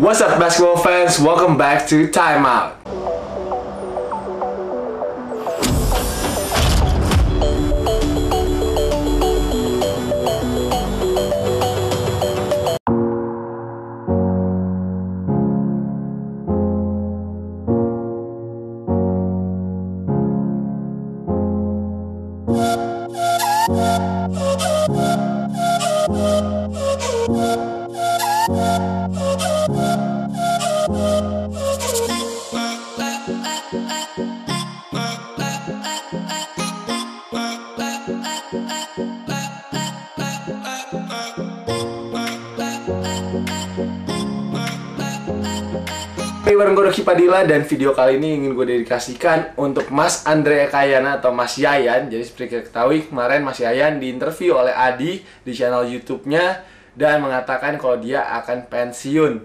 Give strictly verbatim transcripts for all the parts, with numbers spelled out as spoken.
What's up basketball fans, welcome back to Timeout. Hai, bareng gue Rocky Padilla, dan video kali ini ingin gue dedikasikan untuk Mas Andre Ekayana atau Mas Yayan. Jadi seperti kita ketahui, kemarin Mas Yayan diinterview oleh Adi di channel YouTube-nya dan mengatakan kalau dia akan pensiun.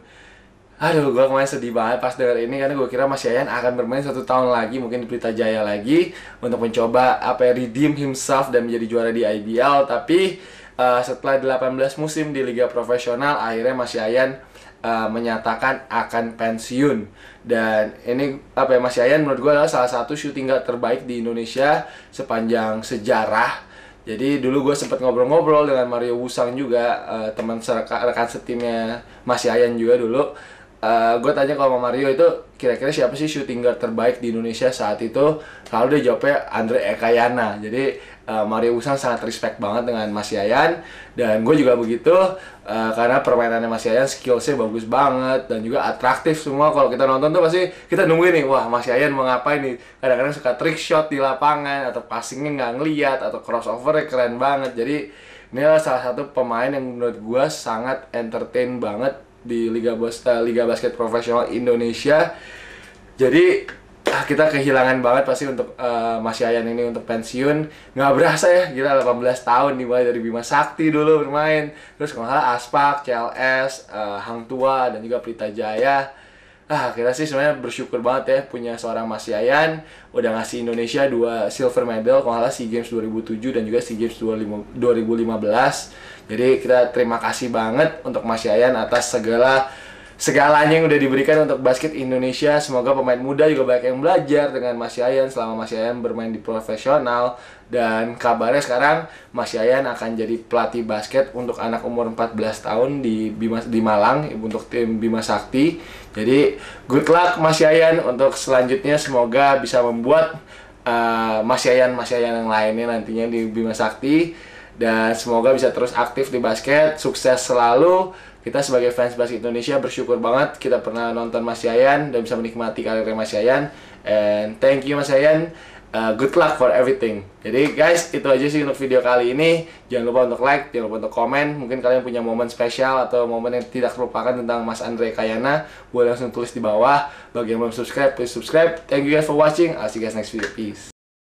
Aduh, gue kemarin sedih banget pas denger ini karena gue kira Mas Yayan akan bermain satu tahun lagi, mungkin di Pelita Jaya lagi untuk mencoba apa ya, redeem himself dan menjadi juara di I B L. Tapi uh, setelah delapan belas musim di Liga Profesional, akhirnya Mas Yayan Uh, menyatakan akan pensiun. Dan ini apa ya, Mas Yayan menurut gue adalah salah satu shooting guard terbaik di Indonesia sepanjang sejarah. Jadi dulu gue sempat ngobrol-ngobrol dengan Mario Wusang juga, uh, teman rekan setimnya Mas Yayan juga dulu. Uh, gue tanya kalau sama Mario itu kira-kira siapa sih shooting guard terbaik di Indonesia saat itu, lalu dia jawabnya Andre Ekayana. Jadi uh, Mario Wusang sangat respect banget dengan Mas Yayan, dan gue juga begitu, uh, karena permainannya Mas Yayan skillsnya bagus banget dan juga atraktif semua. Kalau kita nonton tuh pasti kita nungguin nih, wah Mas Yayan mau ngapain nih. Kadang-kadang suka trick shot di lapangan, atau passingnya nggak ngeliat, atau crossovernya keren banget. Jadi ini adalah salah satu pemain yang menurut gue sangat entertain banget di Liga Bos uh, Liga Basket Profesional Indonesia. Jadi kita kehilangan banget pasti untuk uh, Mas Yayan ini untuk pensiun. Nggak berasa ya, gila delapan belas tahun dimulai dari Bima Sakti dulu bermain, terus kalau nggak salah Aspak, C L S, uh, Hang Tua, dan juga Pelita Jaya. Ah, kita sih sebenarnya bersyukur banget ya punya seorang Mas Yayan, udah ngasih Indonesia dua silver medal, kalau nggak salah SEA Games dua ribu tujuh dan juga SEA Games dua ribu lima belas. Jadi kita terima kasih banget untuk Mas Yayan atas segala segalanya yang udah diberikan untuk basket Indonesia. Semoga pemain muda juga banyak yang belajar dengan Mas Yayan selama Mas Yayan bermain di profesional. Dan kabarnya sekarang Mas Yayan akan jadi pelatih basket untuk anak umur empat belas tahun di Bima, di Malang untuk tim Bima Sakti. Jadi good luck Mas Yayan untuk selanjutnya, semoga bisa membuat uh, Mas Yayan Mas Yayan yang lainnya nantinya di Bima Sakti, dan semoga bisa terus aktif di basket. Sukses selalu. Kita sebagai fans basket Indonesia bersyukur banget kita pernah nonton Mas Yayan dan bisa menikmati karirnya Mas Yayan. And thank you Mas Yayan. Uh, good luck for everything. Jadi guys, itu aja sih untuk video kali ini. Jangan lupa untuk like, jangan lupa untuk komen. Mungkin kalian punya momen spesial atau momen yang tidak terlupakan tentang Mas Andre Ekayana, boleh langsung tulis di bawah. Bagi yang belum subscribe, please subscribe. Thank you guys for watching. I'll see you guys next video. Peace.